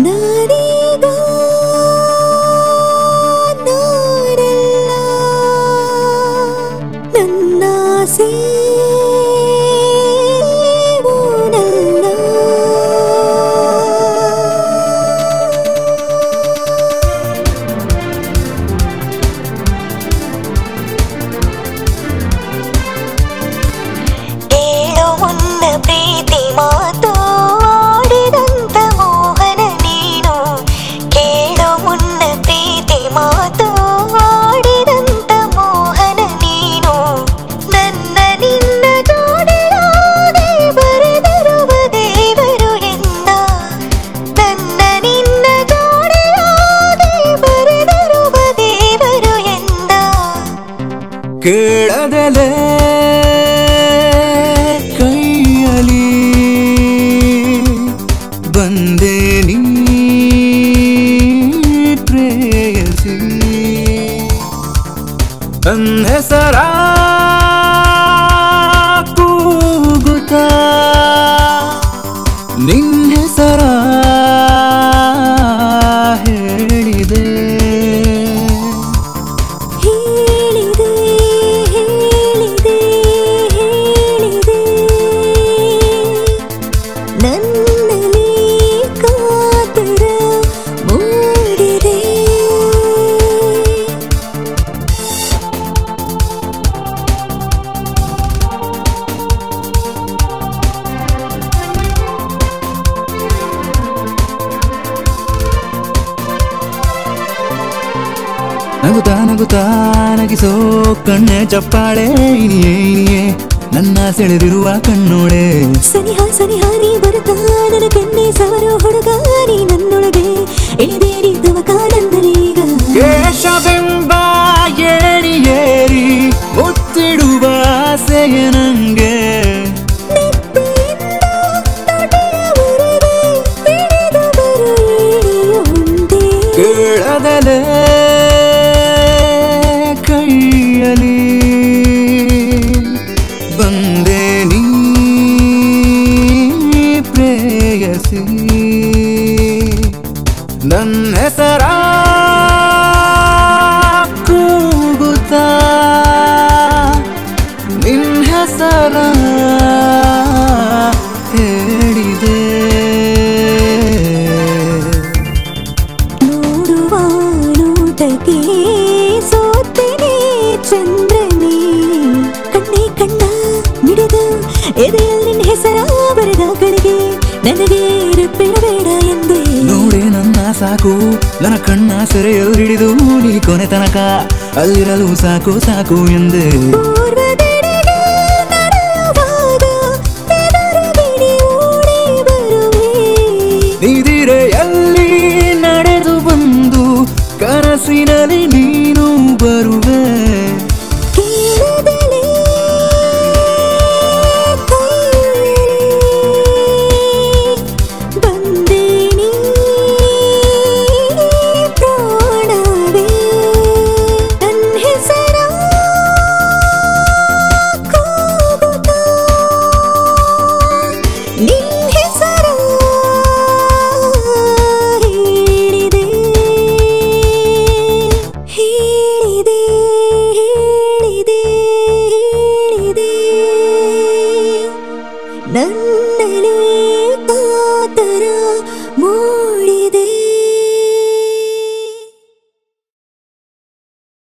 ನಾನೀಗ ನಾನಲ್ಲ ನನ್ನಾಸೆ ಪ್ರೀತಿ ಮಾತು ಆಡಿದಂತ ಮೋಹನ ನೀನು ಕೇಳೋ ಮುನ್ನ ಪ್ರೀತಿ ಮಾತು ಆಡಿದಂತ ಮೋಹನ ನೀನು ನನ್ನ ನಿನ್ನ ಜೋಡಿಯಾದೆ ಬರೆದಿರುವ ದೇವರು ಎಂದ ನನ್ನ ನಿನ್ನ ಜೋಡಿಯಾದೆ ಬರೆದಿರುವ ದೇವರು ಎಂದ ಕೇಳದಲೇ ಬಂದೆ ನೀ ಪ್ರೇಯಸಿ ನನ್ನ ಹೆಸರ ಕೂಗುತ್ತಾ ನಿನ್ನ ಹೆಸರ ಹೇಳಿದೆ ಹೇಳಿದೆ ಹೇಳಿದೆ ಹೇಳಿದೆ ನನ್ನಲ್ಲಿ ಕಾತರ ಮೂಡಿದೆ ನಗುತ್ತಾ ನಗುತ್ತಾ ನಗಿಸೋ ಕಣ್ಣೆ ಚಪ್ಪಾಳೆ ಇನಿಯೇ ಇನಿಯೇ ನನ್ನ ಸೆಳೆದಿರುವ ಕಣ್ಣೋಳೆ ಸನಿಹ ಸನಿಹ ನೀ ಬರುತ್ತಾ ನನ್ನ ಕೆನ್ನೆ ಸವರೋ ಹುಡುಗ ನೀ ನನ್ನೊಳಗೆ ಇಳಿದೇರಿ ತವಕಾನಂದನೀಗ ಕೇಶವೆಂಬ ಏರಿ ಏರಿ ಮುತ್ತಿಡುವ ಆಸೆಯ ನಂಗೆ ಕೇಳದಲೇ ಕೈಯಲಿ ಬಂದೆ ನೀ ಪ್ರೇಯಸಿ ನನ್ನ ಹೆಸರ ಕೂಗುತ್ತಾ ನಿನ್ನ ಹೆಸರ ಹೇಳಿದೆ ನೋಡುವ ನೋಟಕ್ಕೆ ಸೋತೆನೆ ಚಂದ್ರನೇ ಕಣ್ಣೆ ಕಣ್ಣ ಮಿಡಿದ ಎದೆಯಲ್ಲಿ ನಿನ್ನ ಹೆಸರ ಬರೆದ ಕಡೆಗೆ ನನಗೆ ಬೇಡ ಎಂದೆ ನೋಡೆ ನನ್ನ ಸಾಕು ನನ್ನ ಕಣ್ಣ ಸೆರೆಯಲು ಹಿಡಿದು ನೀ ಕೊನೆ ತನಕ ಅಲ್ಲಿರಲು ಸಾಕು ಸಾಕು ಎಂದೆ ಪೂರ್ವದೆಡೆಗೆ ನಡೆಯುವಾಗ ಎದುರುಗಡೆ ಓಡಿ ಬರುವೆ ನಿದಿರೆಯಲ್ಲಿ ನಡೆದು ಬಂದು ಕನಸಿನಲ್ಲಿ ನೀನು ಬರುವೆ ಕೇಳದಲೇ ಬಂದೆ ನೀ ಪ್ರಾಣವೇ ನನ್ನ ಹೆಸರ ಕೂಗುತ್ತಾ ನಿನ್ನ ಹೆಸರ ಹೇಳಿದೆ ಹೇಳಿದೆ ಹೇಳಿದೆ ಹೇಳಿದೆ ನನ್ನಲ್ಲಿ ಕಾತರ ಮೂಡಿದೆ